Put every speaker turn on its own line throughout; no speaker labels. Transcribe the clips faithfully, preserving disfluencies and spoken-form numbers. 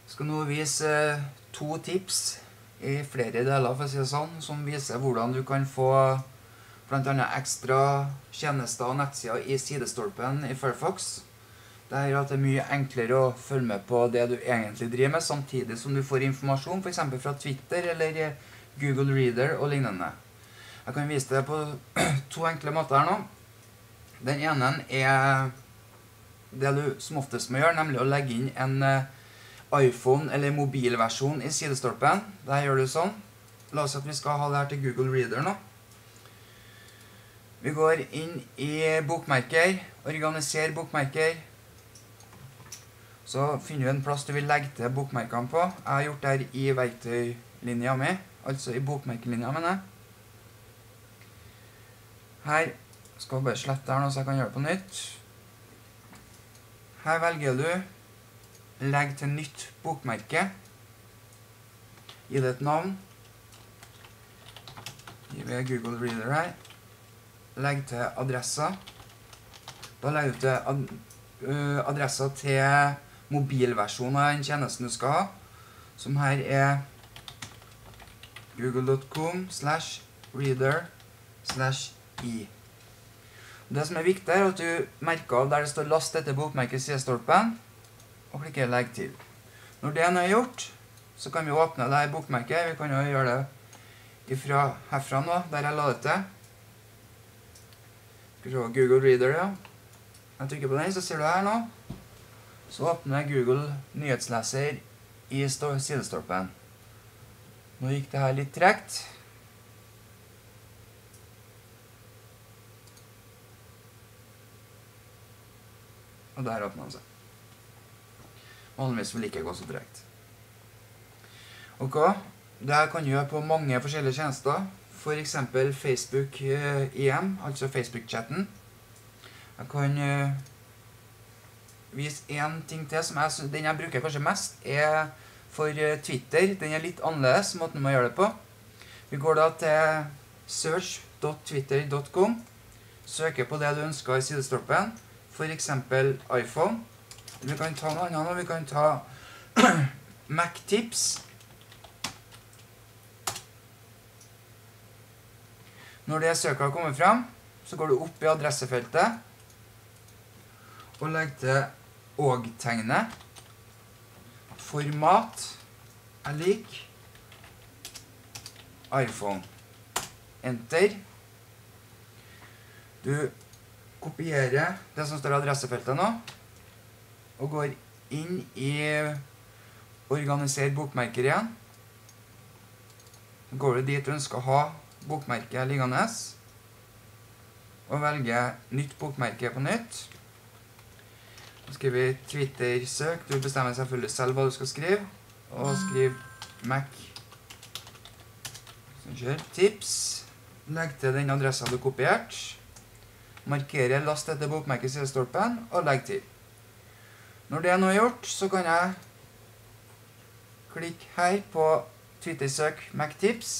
Jeg skal nå vise to tips i flere deler, for å si det sånn, som viser hvordan du kan få blant annet ekstra tjenester og nettsider i sidestolpen i Firefox. Det gjør at det er mye enklere å følge med på det du egentlig driver med, samtidig som du får informasjon, for eksempel fra Twitter eller Google Reader og lignende. Jeg kan vise det på to enkle måter her nå. Den ene er det du som oftest må gjøre, nemlig å legge inn en iPhone- eller mobilversjon i sidestolpen. Der gjør du sånn. La oss si at vi skal ha det her til Google Reader nå. Vi går inn i bokmerker, organiser bokmerker. Så finner du en plass du vil legge til bokmerkene på. Jeg har gjort det her i verktøylinja mi, altså i bokmerkelinja mine. Her skal jeg bare slette her nå så jeg kan gjøre det på nytt. Her velger du legg til nytt bokmerke. Gi det et navn. Gi vi Google Reader her. Legg til adresser. Da legger du til ad uh, adresser til mobilversjonen av den tjenesten du skal ha, som her er google dot com slash reader slash i. Det som er viktig er at du merker av der det står last etter bokmerket sidestolpen, og klikker legg til. Når det er gjort, så kan vi åpne det her bokmerket. Vi kan jo gjøre det ifra herfra nå, der jeg la det til. Skal vi se Google Reader, ja. Jeg trykker på den, så ser du her nå. Så åpner Google nyhetsleser i sidestolpen. Nå gikk det her litt trekt. Og der åpner den seg. Vanligvis vil ikke gå så trekt. Ok, det her kan du gjøre på mange forskjellige tjenester. For eksempel Facebook I M, altså Facebook-chatten. Jeg kan uh, vise en ting til som jeg, den jeg bruker kanskje mest, er for uh, Twitter. Den er litt annerledes, måten man gjør det på. Vi går da til search dot twitter dot com, søker på det du ønsker i sidestolpen, for eksempel iPhone. Vi kan ta noe annet, vi kan ta Mac Tips. Når det søket har kommet frem, så går du opp i adressefeltet, og legg til og-tegnet. Format er lik iPhone. Enter. Du kopierer det som står i adressefeltet nå, og går inn i organiser bokmerker igjen. Så går du dit du ønsker å ha bokmerket liggende, og velger nytt bokmerke på nytt. Så skriver vi Twitter-søk. Du bestemmer selvfølgelig selv hva du skal skrive. Og skriv Mac Tips. Legg til den adressen du har kopiert. Markere last etter bokmerket sidestolpen, og legg til. Når det er nå gjort, så kan jeg klikke her på Twitter-søk Mac Tips.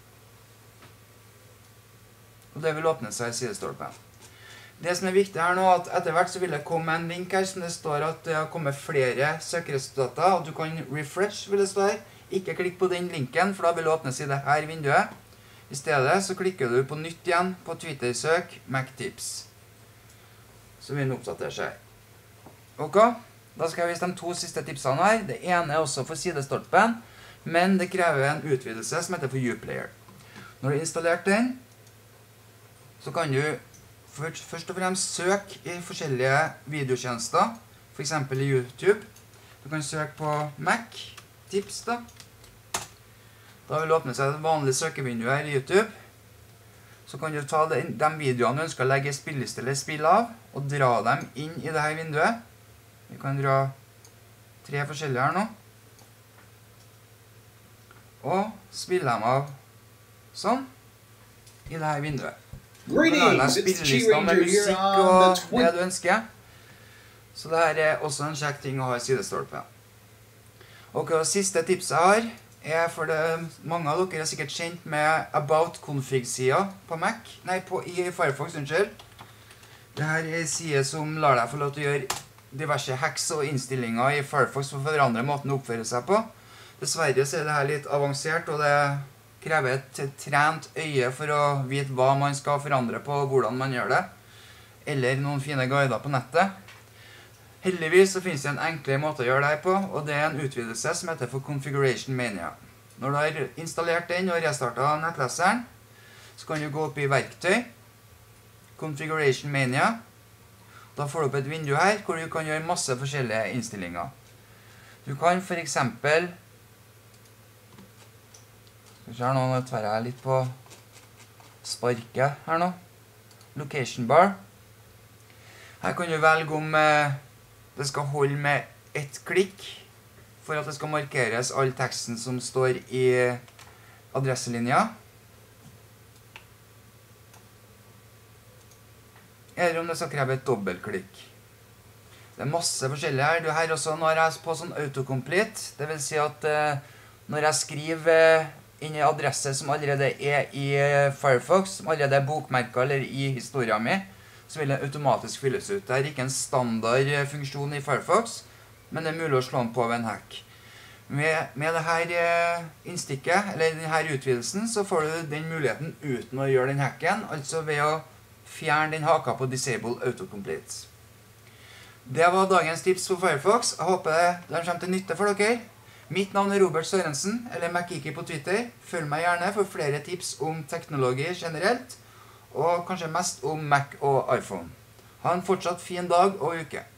Og det vil åpne seg i sidestolpen. Det som er viktig her nå, at etter hvert så vil det komme en link her, som det står at det har kommet flere søkeresultater, og du kan refresh, vil det stå her. Ikke klikk på den linken, for da vil det åpnes i det her vinduet. I stedet så klikker du på nytt igjen på Twitter-søk Mac Tips. Så vil den oppdatere seg. Ok, da skal jeg vise de to siste tipsene her. Det ene er også for sidestolpen, men det krever en utvidelse som heter for Uplayer. Når du har installert den, så kan du først og fremst søke i forskjellige videotjenester, for eksempel i YouTube. Du kan søke på Mac Tips da. Da vil det åpne seg et vanlig søkevindu her i YouTube. Så kan du ta de, de videoene du ønsker å legge spilleliste eller spill av, og dra dem inn i dette vinduet. Vi kan dra tre forskjellige her nå. Og spille dem av sånn i dette vinduet.
Greetings, it's G-Ranger here on the
det du ønsker. Så det her er også en kjekk ting å ha i sidestolpen. Og siste tipset jeg har er for det, mange av dere er sikkert kjent med About Config-siden på Mac, nei, på, i Firefox, unnskyld. Dette er en side som lar deg få lov til å gjøre diverse hacks og innstillinger i Firefox for å forandre måten å oppføre seg på. Dessverre så er det her litt avansert, og det krever et trent øye for å vite hva man skal forandre på og hvordan man gjør det. Eller noen fine guider på nettet. Heldigvis så finnes det en enklere måte å gjøre det her på, og det er en utvidelse som heter for Configuration Mania. Når du har installert den og restartet nettleseren, så kan du gå opp i verktøy, Configuration Mania. Da får du opp et vindu her, hvor du kan gjøre masse forskjellige innstillinger. Du kan for eksempel, skal vi se her nå, nå tverrer jeg litt på sparket her nå, Location Bar. Her kan du velge om det skal holde med ett klikk, for at det skal markeres all teksten som står i adresselinja. Eller om det skal kreve et dobbeltklikk. Det er masse forskjellig her. Du her også, nå har jeg på sånn autocomplete. Det vil si at eh, når jeg skriver inn i adresse som allerede er i Firefox, som allerede er bokmerket eller i historien min, så vil den automatisk fylles ut. Det er ikke en standard funksjon i Firefox, men det er mulig å slå den på ved en hack. Med, med dette innstikket, eller denne utvidelsen, så får du den muligheten uten å gjøre den hacken, altså ved å fjerne den haka på Disable Autocomplete. Det var dagens tips for Firefox. Jeg håper det kommer til nytte for dere. Mitt navn er Robert Sørensen, eller Macgeeky på Twitter. Følg meg gjerne for flere tips om teknologi generelt, og kanskje mest om Mac og iPhone. Ha en fortsatt fin dag og uke.